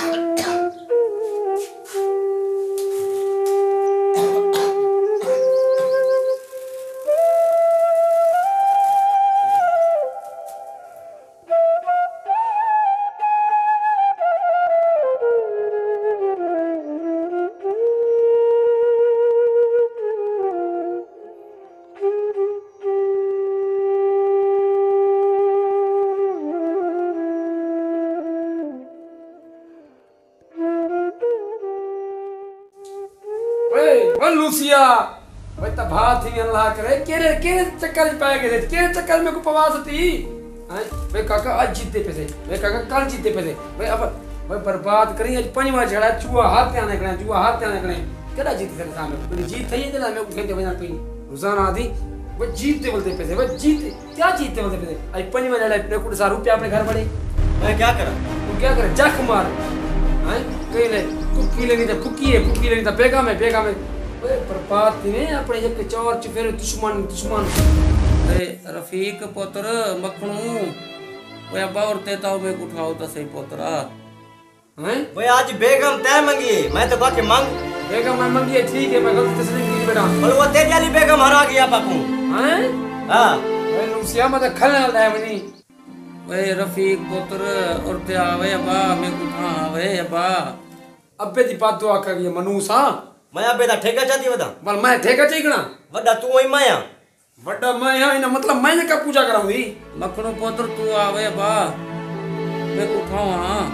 Lucia भाई त बात ही अल्लाह करे केरे चक्कर में पाए गए केरे चक्कर में को पवास थी भाई काका आज जीते पैसे भाई काका कल जीते पैसे भाई अब भाई बर्बाद करी आज पंजवा झड़ा चूहा हाथ पे आने कने केड़ा जीते थे सामने मेरी जीत थई ते मैं को खेते बना पई रोजाना आधी वो जीते बोलते पैसे वो जीते क्या जीते बोलते पैसे आज पंजवा झड़ा पे कुछ ₹100 अपने घर पड़े मैं क्या करा तू क्या करे जख मार कहीं ले कुकी लेनी था कुकी लेनी था बेगा में बर्बाद थी ने अपने एक चौर च फिर दुश्मन अरे रफीक पुत्र मखणू वो अब्बा और तेता में उठाओ तो सही पुत्रा हैं वो आज बेगम तय मंगी मैं तो बाकी मांग बेगम मैं मंगी ठीक है मैं गलती से नहीं की बेटा पर वो तेरी वाली बेगम हरा गया पाकू हैं हां वे लूसिया मत खलना है मनी वे रफीक पुत्र और ते आवे अब्बा मैं उठा आवे अब्बा अब्बे दी बात तो आका ये मनूसा मैं अबे दा ठेका चाहती वदा बल मैं ठेका चीकना वड्डा तू ही माया वड्डा माया इन मतलब मैं का पूजा कराऊंगी मखणो पुत्र तू आवे बा मैं उठाऊं हां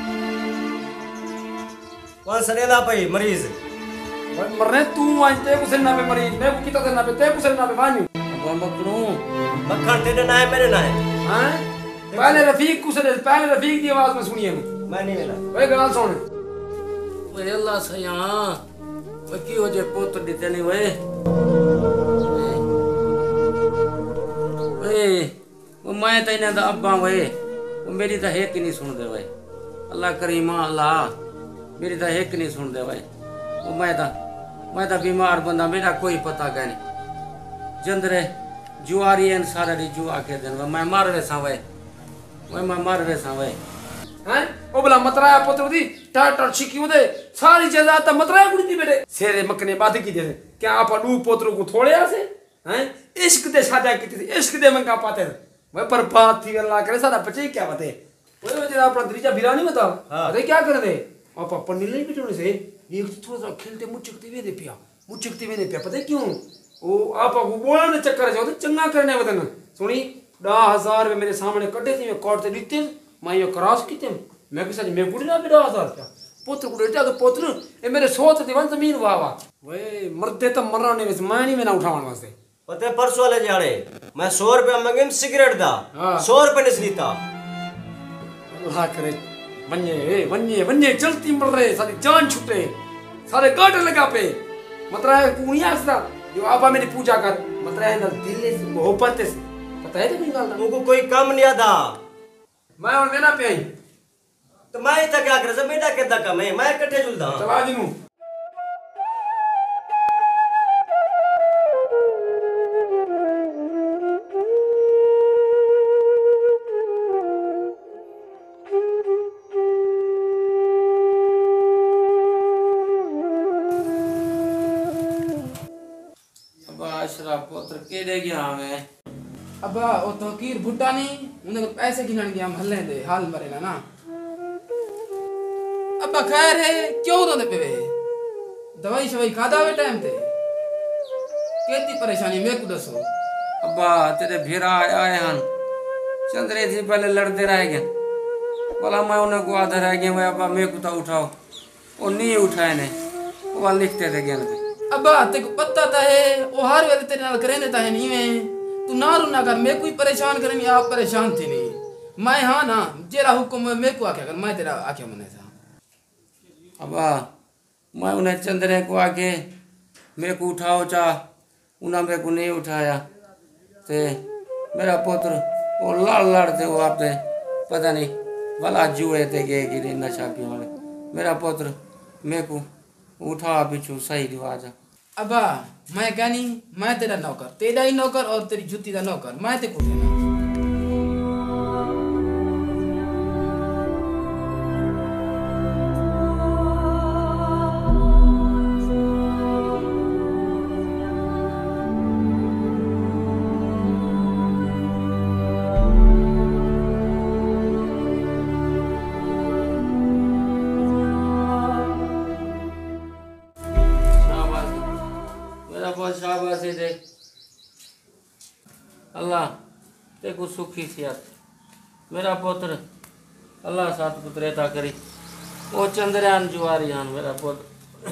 कौन सरेला भाई मरीज मरने तू आज ते कुछ ना पे मरीज मैं को किता ना पे ते कुछ ना पे वानी अब मखणो मक्खन तेरे ना है मेरे ना है हां पहले रफीक की आवाज में सुनिए मैं नहीं मिला ओए गाल सुन ओए अल्लाह सया की हो जे पुत्र दिते नहीं वे वो मैं तो इन्हें दा अब्बा वे वो मेरी तो एक नहीं सुन दे वे अल्लाह करीमा अल्लाह मेरी तो एक नहीं सुन दे वे वो मैं तो बीमार बंदा मेरा कोई पता क्या नहीं जंदरे जुआरी एन सारा दी जुआ के दिन मैं मार वे सा वे मैं मार वे सा वे हैं ओ भला मतराया पुत्र दी टाटर छिकी उदे सारी जायदाद त मतराया कुड़ी दी बेटे सेरे मकने बात की दे क्या आप दू पुत्र को थोड़े आसे हैं इश्क दे शादी की थी इश्क दे मन का पाते मैं पर बात थी अल्लाह करे सारा बच्चे क्या बात है ओए जरा अपना दरीजा बिरा नहीं बता अरे क्या कर दे आप अपन नीले बिटोने से ये थोड़ा सा खेलते मुचकते वे पिया पता है क्यों ओ आप को बोलने चक्कर जाओ तो चंगा करने वदन सुनी 10,000 में मेरे सामने कटे थी मैं कोर्ट से दिते मैं यो क्रॉस कीते मैं किसा मैं गुड़ी ना 10,000 क्या पुत्र को देता तो पुत्र ए मेरे सोच दीवान जमीन वावा वे मरते तो मरने में मैं नहीं मेना उठावन वास्ते पते परसों वाले जाड़े मैं 100 रुपया मंगे सिगरेट दा 100 रुपए नहीं लीता अल्लाह करे वन्ये चलती मर रहे सारी जान छुटे सारे काट लगा पे मतलब कुनिया सा जो आपा मेरी पूजा कर मतलब ना दिल से मोहब्बत से पता है तो निकालना मुझको कोई कम नहीं आता मैं और मेरा पे आई तो मैं इतना क्या कर बेटा कितना कम है मैं कट्ठे जुलदा चला जिनू पुत्र के दे गया मैं अब्बा वो तोकीर भुट्टा नहीं उन्हें पैसे गिनन गया हल्ले दे हाल मरेला ना अब्बा खैर है क्यों रोने पे वे दवाई शवाई खादा वे टाइम ते केती परेशानी मेरे को दसो अब्बा तेरे भेरा आए हन चंद्रे थी पहले लड़ते रह गए बोला मैं उन्हें को आधा रह गया मैं अब्बा मेरे को तो उठाओ वो नहीं उठाए ने वो लिखते थे ज्ञान अब्बा तेको पता ता है वो हर वेले तेरे नाल करे देता है नहीं मैं तू ना रुना कर मैं कोई परेशान करनी आप परेशान थी नहीं मैं हाँ ना जेरा हुक्म मेरे को आके कर मैं तेरा आके मने था अब्बा मैं उन्हें चंद्रे को आके मेरे को उठाओ चा उन्हें मेरे को नहीं उठाया ते मेरा पुत्र वो लड़ थे वो आप पता नहीं भला जुए थे गए गिरे नशा की वाले मेरा पुत्र मेरे को उठा पीछू सही रिवाज अब्बा मैं क्या नहीं मैं तेरा नौकर तेरा ही नौकर और तेरी जूती का नौकर मैं ते को देना अल्लाह ते को सुखी सेहत मेरा पुत्र अल्लाह साथ पुत्र अता करी ओ चंद्रयान जुआरियान मेरा पुत्र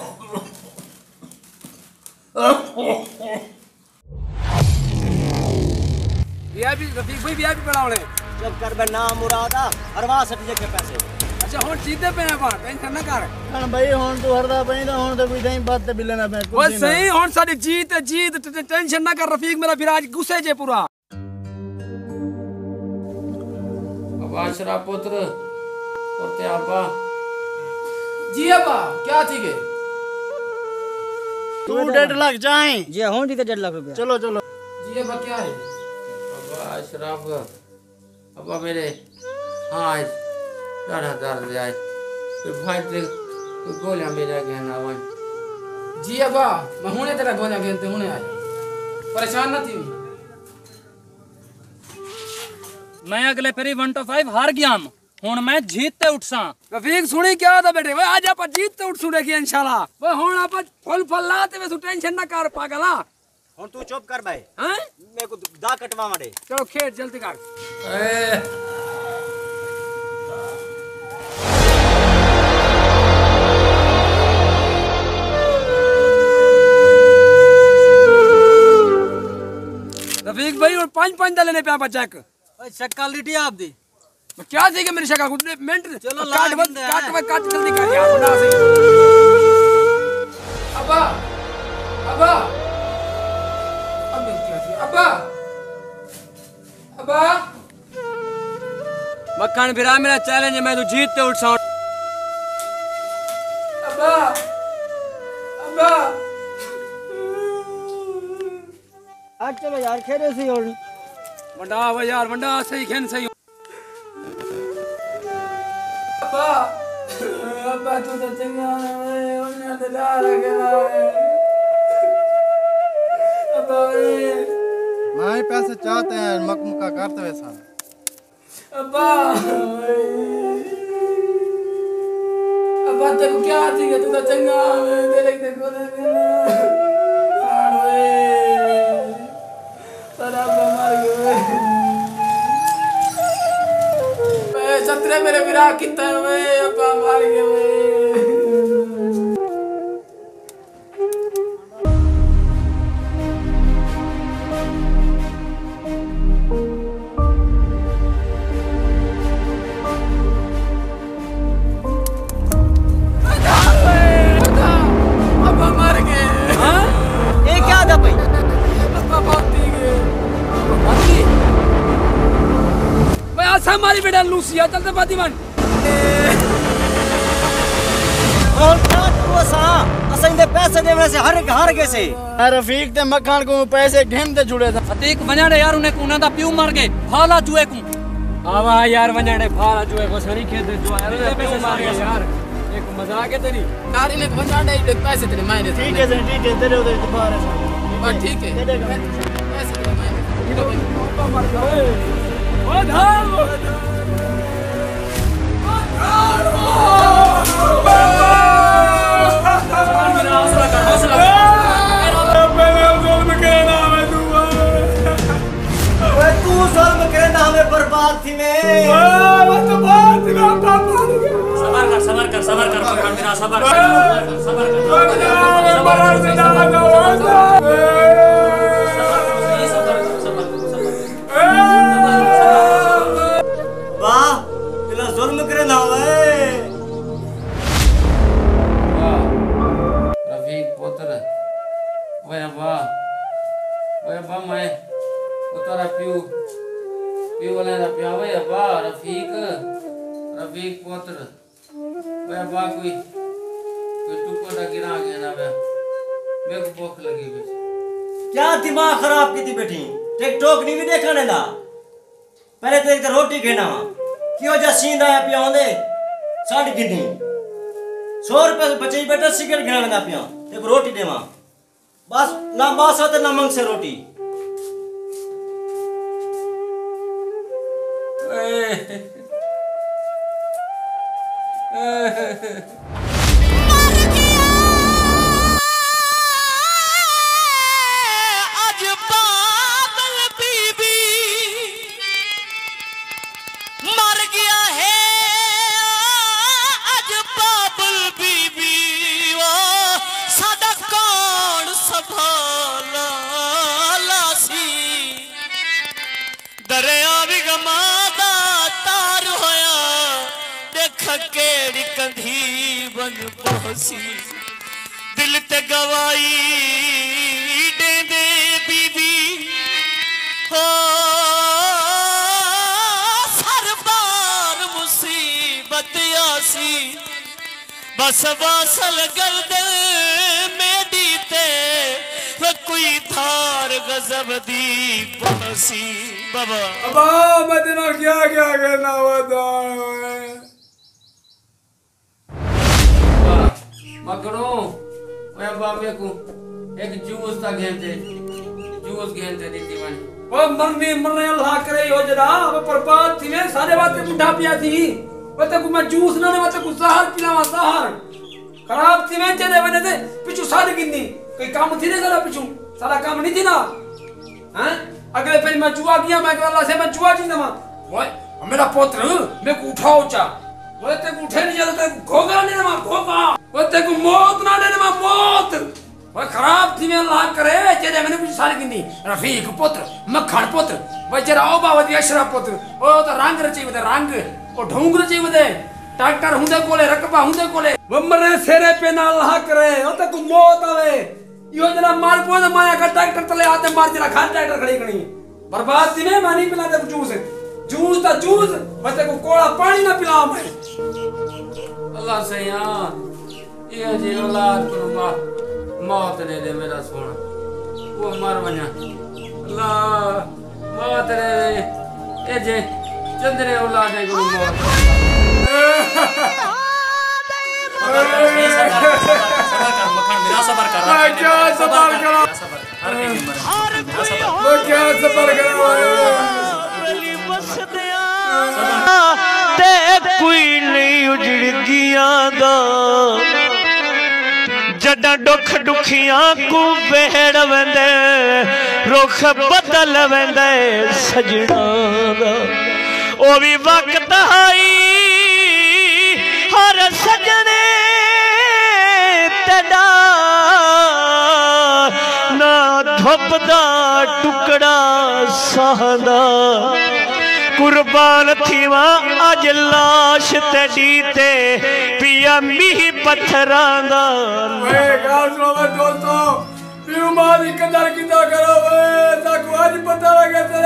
वीआईपी रफीक भाई वीआईपी बनाओ जब कर बे नाम मुरादा हरवा सटिए के पैसे अच्छा हुन जीते पे पा टेंशन ना कर हण भाई हुन तू हरदा पैंदा हुन ते कोई नहीं बात ते बिलना पे वो सही हुन साडी जीत टेंशन ना कर रफीक मेरा फिर आज गुस्से जे पूरा अबाशरा पुत्र और ते अब्बा जी अब्बा क्या थी के तू 1.5 लाख चाहे जी हों दी 1.5 लाख रुपया चलो चलो जी अब्बा क्या है अब्बा अशरफ अब्बा मेरे हाँ ज़्यादा दर्द आए कोई भाई ते कोई गोलियां मेरा गहना वन जी अब्बा मैं हुने तेरा गोलियां खेलते हुने आए परेशान ना थी मैं अगले फेरी 1 to 5 हार गया हुन मैं जीतते उठसा रफीक सुनी क्या था बेटे वे आज आप जीतते उठ सुने की इंशाल्लाह वे हुन आप फल लाते वे टेंशन ना कर पागला हुन तू चुप कर भाई हैं मेरे को दा कटवा मारे चलो खेत जल्दी कर रफीक भाई और 5 लेने पे आप चेक ओए शक्ल लिटी आप दी क्या थी कि मेरी शक्ल खुद मिनट चलो काट जल्दी कर यार बना सही अब्बा अब्बा अबे क्या थी अब्बा अब्बा मक्खन फिरा मेरा चैलेंज है मैं तो जीतते उठसा अब्बा अब्बा आज चलो यार खेरे से और वंडा वे यार वंडा सही खेन सही अब्बा अब्बा तू तो चंगा है उन्हें तो ला रखा है अब्बा मां पैसे चाहते हैं मकमुका करते वैसा अब्बा अब्बा तेरे को क्या थी कि तू तो चंगा है तेरे को सारा मर गए सतरे मेरे विरा कितना वे अब्बा मार गए वे अब्बा मार गए हां ये क्या था भाई अब्बा भागती गए भाई आज हमारी बेटा लूसिया चलते फातिमान और क्या तू सा असन दे पैसे देने से हर गए से रफीक ते मखान को पैसे घेन ते जुड़े था अतीक वञाड़े यार उन्हें कुना दा प्यू मार गए फाला जुए को आवा यार वंजाड़े फाला जो है वो सरी खेत जो यार पैसे मार गया यार एक मजाक है तेरी नारी ने बंजाड़े ही पैसे तेरे मायने ठीक है तेरे उधर बाहर है बस ठीक है पैसे तेरे मायने ओ धाम तू जुल्म करना हमें बर्बाद थी मैं सबर कर मक्खन फिरा सबर वाह तेरा जुल्म करना हुए रफीक पुत्र वे अब्बा मैं उतारा प्यू वाले दा पिया वे अब्बा रफीक पुत्र वे अब्बा कोई टुकड़ा दा गिरा गया ना वे मेरे को भूख लगी बस क्या दिमाग खराब की थी बेटी टिकटॉक नहीं भी देखा ने ना पहले तो एक तो रोटी खेना क्यों जा सींद आया पिया होंदे साड़ी कितनी 100 रुपए बचे ही बेटा सिगरेट गिना ना पिया एक रोटी देवा बस ना बास आते ना मंग से रोटी आज बादल बीबी केड़ी कंधी बन पहुंची दिल ते गवाई देंदे बीबी हो सरबार मुसीबत आसी बस वासल गर्दन मेरी ते कोई थार गजब दी पहुंची बाबा अबा मैं तेरा क्या क्या करना बता मकड़ो ओए बाबे को एक जूस ता घेंदे जूस घेंदे दीदी माने ओ मरने अल्लाह करे हो जरा वो बर्बाद थी ने सारे बातें बुढ़ा पिया थी वो ते को मैं जूस ना ने वो जहर पिलावा जहर खराब थी मैं चले बने थे पिछु सारी गिन्नी कोई काम थी ने सारा पिछु सारा काम नहीं थी ना हैं अगले फिर मैं जुआ किया मैं अल्लाह से मैं जुआ जीना ओए मेरा पुत्र मैं को उठाओ चा वो ते को उठे नहीं जाता ते घोगा नहीं ना घोगा वो ते को मौत ना देने मा मौत वो खराब थी मैं अल्लाह करे चले मैंने कुछ सारी गिन्नी रफीक पुत्र मक्खन पुत्र वो जरा ओ बावती अशरफ पुत्र ओ तो रंग रची बदे रंग ओ ढोंग रची बदे डॉक्टर हुंदे कोले रकबा हुंदे कोले वो मरे सेरे पे ना अल्लाह करे ओ ते को मौत आवे यो जना मार पोद माया का डॉक्टर तले आते मार जरा खान डॉक्टर खड़ी कणी बर्बाद थी मैं नहीं पिला दे जूस जूस ता जूस बते को कोड़ा पानी ना पिलाओ मैं अल्लाह सैया ये जी औलाद को मौत दे दे मेरा सोना वो मर वना अल्लाह मौत दे ए जे चंद्रे औलाद को मौत सबर कर क्या सबर करो क्या सबर करो ते कोई नहीं उजड़ गया दा जड़ा दुख दुखियां को बेड़ वेंदे रुख बदल वेंदे सजना दा ओ भी वक्त आई हर सजने तेरा ना धुप दा टुकड़ा सहदा कुर्बान थीवा अज लाश तेरी ते पिया मीह पत्थरां दा वे गाल सुनो वे दोस्तों पीरू मां दी कदर किदा करो वे ताको आज पता लगे ते